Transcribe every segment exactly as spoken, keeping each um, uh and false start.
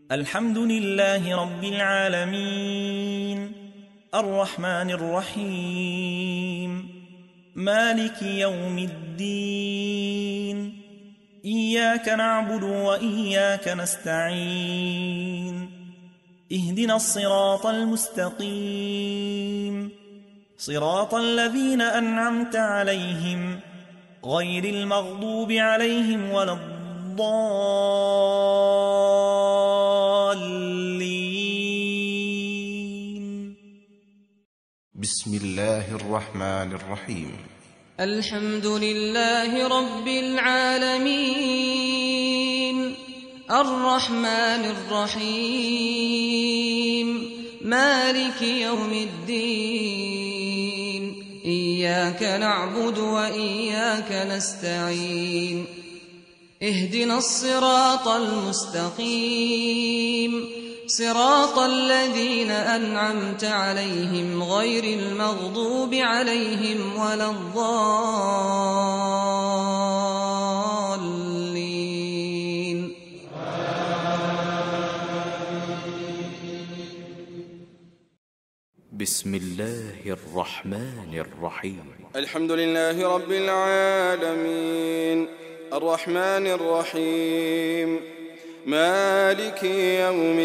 الحمد لله رب العالمين الرحمن الرحيم مالك يوم الدين إياك نعبد وإياك نستعين اهدنا الصراط المستقيم صراط الذين أنعمت عليهم غير المغضوب عليهم ولا الضالين. بسم الله الرحمن الرحيم. الحمد لله رب العالمين الرحمن الرحيم مالك يوم الدين إياك نعبد وإياك نستعين اهدنا الصراط المستقيم صراط الذين أنعمت عليهم غير المغضوب عليهم ولا الضالين. بسم الله الرحمن الرحيم. الحمد لله رب العالمين الرحمن الرحيم مالك يوم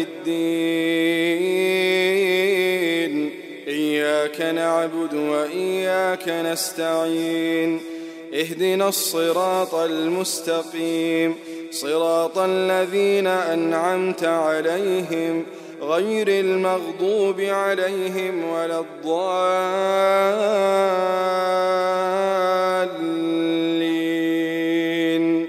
الدين إياك نعبد وإياك نستعين اهدنا الصراط المستقيم صراط الذين أنعمت عليهم غير المغضوب عليهم ولا الضالين.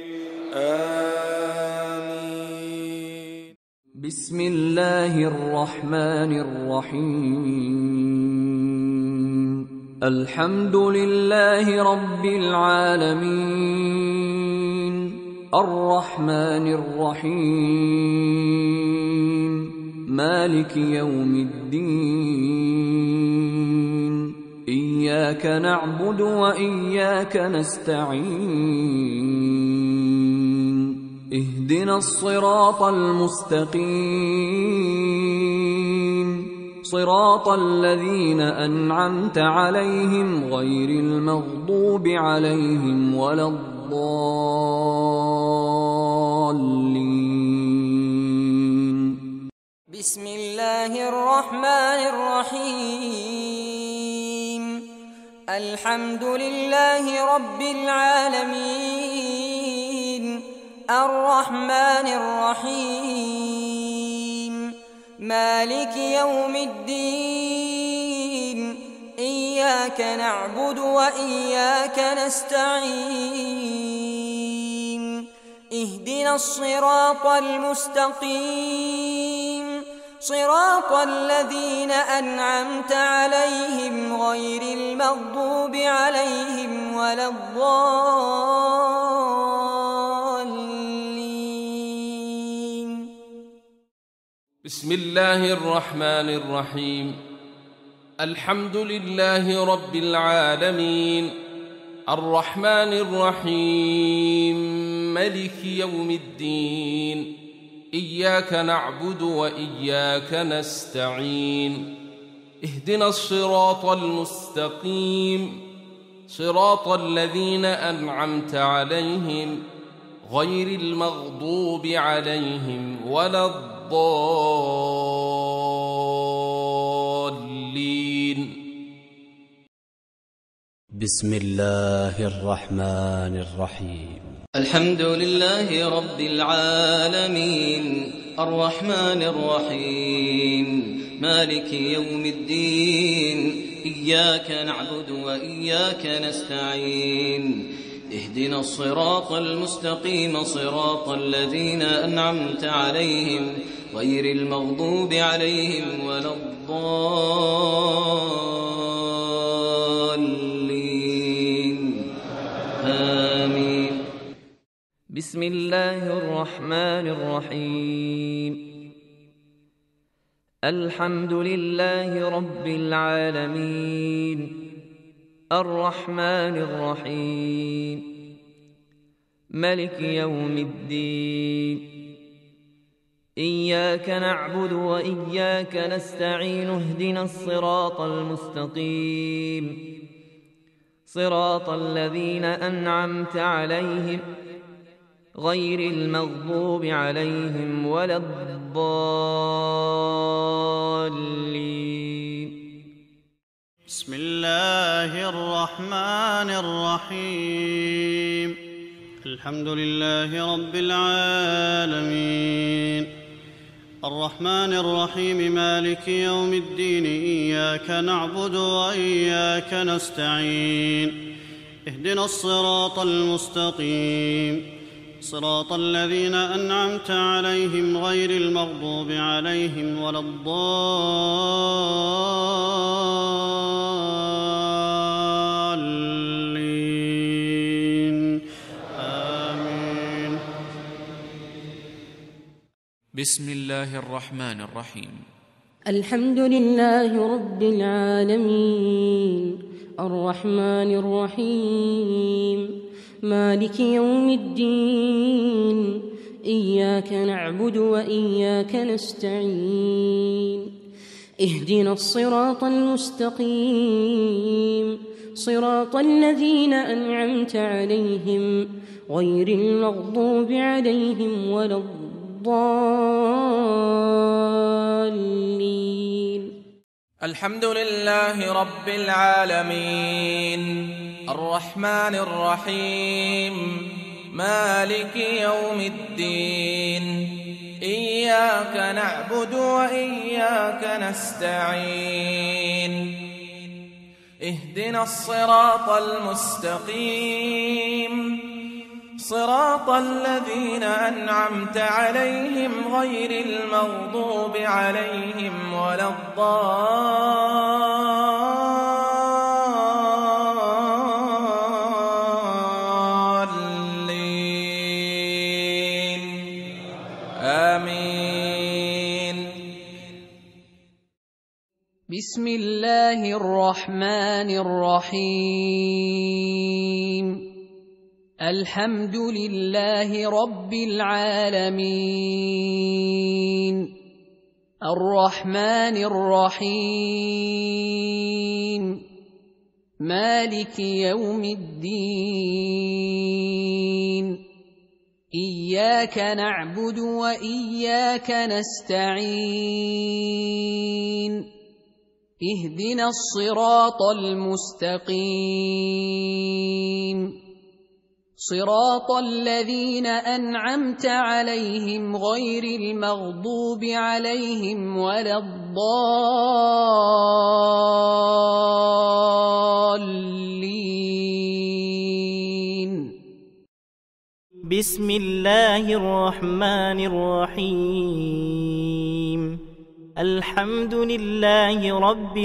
آمين. بسم الله الرحمن الرحيم الحمد لله رب العالمين الرحمن الرحيم مالك يوم الدين إياك نعبد وإياك نستعين اهدنا الصراط المستقيم صراط الذين أنعمت عليهم غير المغضوب عليهم ولا الضالين. بسم الله الرحمن الرحيم الحمد لله رب العالمين الرحمن الرحيم مالك يوم الدين إياك نعبد وإياك نستعين اهدنا الصراط المستقيم صراط الذين أنعمت عليهم غير المغضوب عليهم ولا الضالين. بسم الله الرحمن الرحيم الحمد لله رب العالمين الرحمن الرحيم مالك يوم الدين إياك نعبد وإياك نستعين اهدنا الصراط المستقيم صراط الذين أنعمت عليهم غير المغضوب عليهم ولا الضالين. بسم الله الرحمن الرحيم الحمد لله رب العالمين الرحمن الرحيم مالك يوم الدين إياك نعبد وإياك نستعين اهدنا الصراط المستقيم صراط الذين أنعمت عليهم غير المغضوب عليهم ولا الضالين. آمين. بسم الله الرحمن الرحيم الحمد لله رب العالمين الرحمن الرحيم مالك يوم الدين إياك نعبد وإياك نستعين اهدنا الصراط المستقيم صراط الذين أنعمت عليهم غير المغضوب عليهم ولا الضالين. بسم الله الرحمن الرحيم. الحمد لله رب العالمين الرحمن الرحيم مالك يوم الدين إياك نعبد وإياك نستعين اهدنا الصراط المستقيم صراط الذين أنعمت عليهم غير المغضوب عليهم ولا الضالين آمين. بسم الله الرحمن الرحيم. الحمد لله رب العالمين الرحمن الرحيم مالك يوم الدين إياك نعبد وإياك نستعين اهدنا الصراط المستقيم صراط الذين أنعمت عليهم غير المغضوب عليهم ولا الضالين. الحمد لله رب العالمين الرحمن الرحيم مالك يوم الدين إياك نعبد وإياك نستعين اهدنا الصراط المستقيم صراط الذين أنعمت عليهم غير المغضوب عليهم ولا الضالين آمين. بسم الله الرحمن الرحيم الحمد لله رب العالمين الرحمن الرحيم مالك يوم الدين إياك نعبد وإياك نستعين اهدنا الصراط المستقيم صراط الذين أنعمت عليهم غير المغضوب عليهم ولا الضالين. بسم الله الرحمن الرحيم الحمد لله رب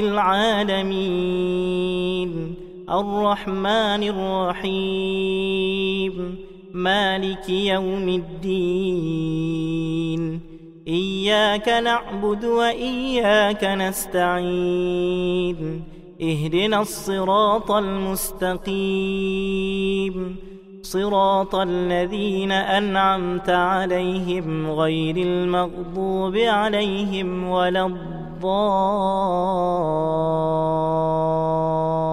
العالمين الرحمن الرحيم مالك يوم الدين إياك نعبد وإياك نستعين اهدنا الصراط المستقيم صراط الذين أنعمت عليهم غير المغضوب عليهم ولا الضالين